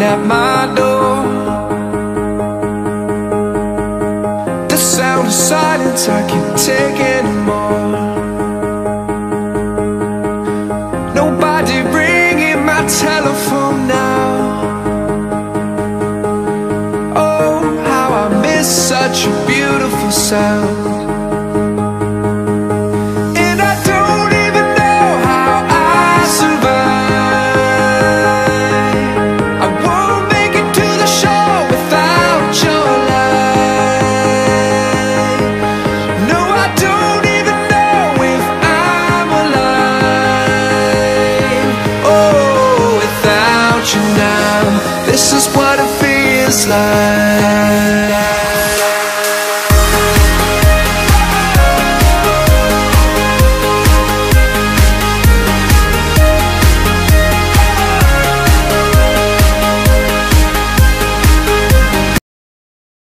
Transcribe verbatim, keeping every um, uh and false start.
at my door. The sound of silence I can't take anymore. Nobody ringing my telephone now. Oh, how I miss such a beautiful sound. This is what it feels like.